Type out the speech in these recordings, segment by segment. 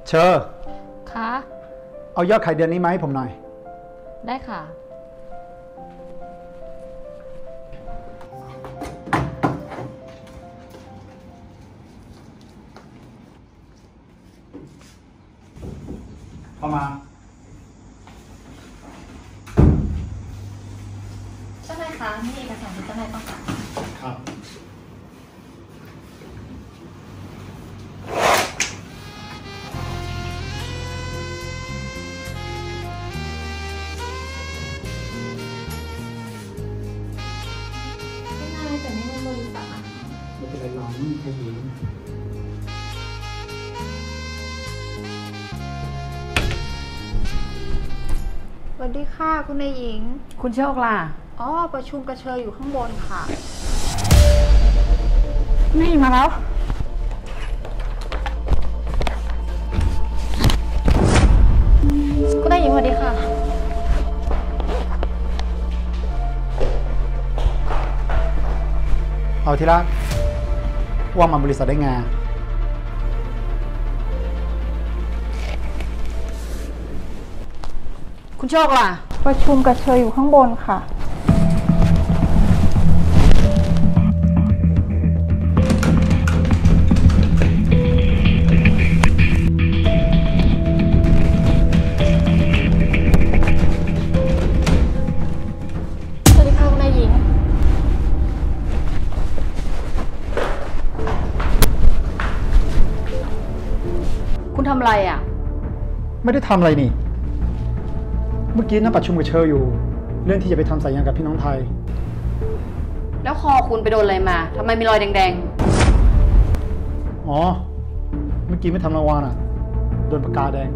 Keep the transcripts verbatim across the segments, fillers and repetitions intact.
เชอร์คะเอายอดขายเดือนนี้มาให้ผมหน่อยได้ค่ะเข้ามาเจ้านายคะนี่เอกสารที่เจ้านายต้องการครับแต่ไม่ในบริษัทนะไม่เป็นไรหรอกไม่มีใครเห็นสวัสดีค่ะคุณนายหญิงคุณโชคล่ะอ๋อประชุมกระเชยอยู่ข้างบนค่ะนี่มาแล้วคุณนายหญิงสวัสดีค่ะเอาที่รักว่ามาบริษัทได้ไงคุณโชคล่ะประชุมกระเชยอยู่ข้างบนค่ะสวัสดีค่ะคุณนายหญิงคุณทำอะไรอ่ะไม่ได้ทำอะไรนี่เมื่อกี้นั่งประชุมกับเชออยู่เรื่องที่จะไปทำสายยางกับพี่น้องไทยแล้วคอคุณไปโดนอะไรมาทำไมมีรอยแดงๆอ๋อเมื่อกี้ไม่ทำรางวัลอ่ะโดนปากกาแดง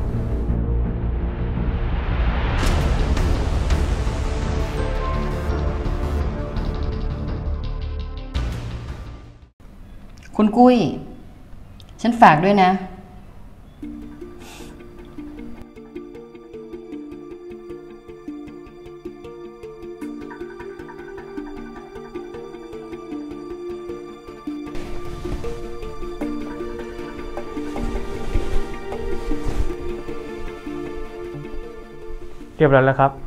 คุณกุ้ยฉันฝากด้วยนะเรียบร้อยแล้วครับ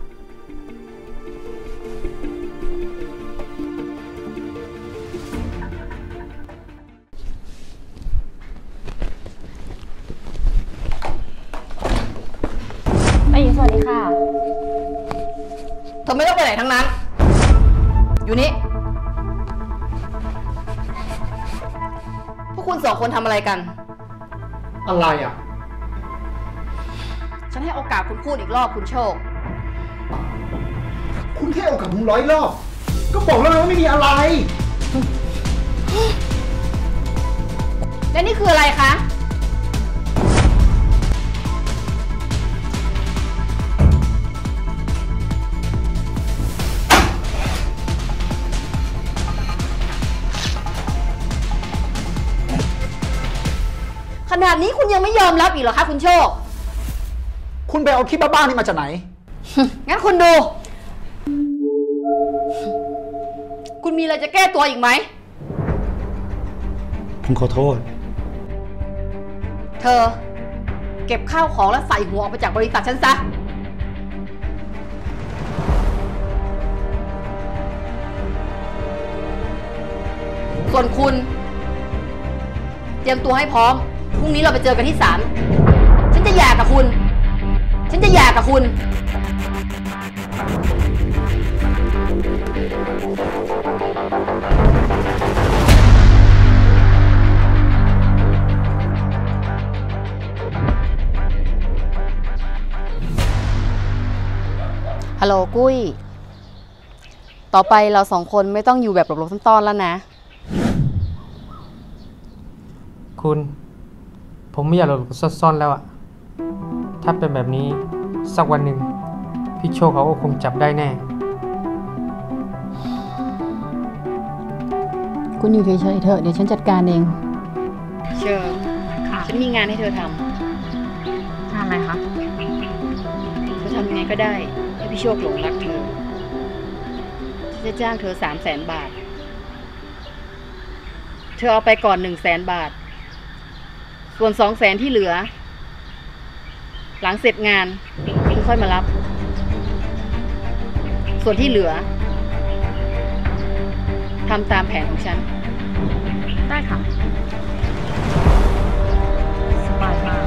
นายหญิงสวัสดีค่ะเธอไม่ต้องไปไหนทั้งนั้นอยู่นี่พวกคุณสองคนทำอะไรกันอะไรอ่ะฉันให้โอกาสคุณพูดอีกรอบคุณโชคคุณแค่โอกาสผมร้อยรอบก็บอกแล้วว่าไม่มีอะไรและนี่คืออะไรคะขนาดนี้คุณยังไม่ยอมรับอีกเหรอคะคุณโชคคุณไปเอาคลิปบ้าๆนี่มาจากไหนงั้นคุณดู คุณมีอะไรจะแก้ตัวอีกไหมผมขอโทษเธอเก็บข้าวของแล้วใส่หัวออกไปจากบริษัทฉันซะ ส่วนคุณเตรียมตัวให้พร้อม พรุ่งนี้เราไปเจอกันที่ศาล ฉันจะหย่ากับคุณฉันจะหย่ากับคุณฮัลโหลกุ้ยต่อไปเราสองคนไม่ต้องอยู่แบบหลบๆซ่อนๆแล้วนะคุณผมไม่อยากหลบซ่อนๆแล้วอะถ้าเป็นแบบนี้สักวันหนึ่งพี่โชคเขาก็คงจับได้แน่คุณอยู่เฉยๆเถอะเดี๋ยวฉันจัดการเองเชิญฉันมีงานให้เธอทำงานอะไรคะเธอทำยังไงก็ได้ให้พี่โชคหลงรักเธอฉันจะจ้างเธอสามแสนบาทเธอเอาไปก่อนหนึ่งแสนบาทส่วนสองแสนที่เหลือหลังเสร็จงานคือค่อยมารับ ส่วนที่เหลือทำตามแผนของฉันได้ค่ะ สบายมาก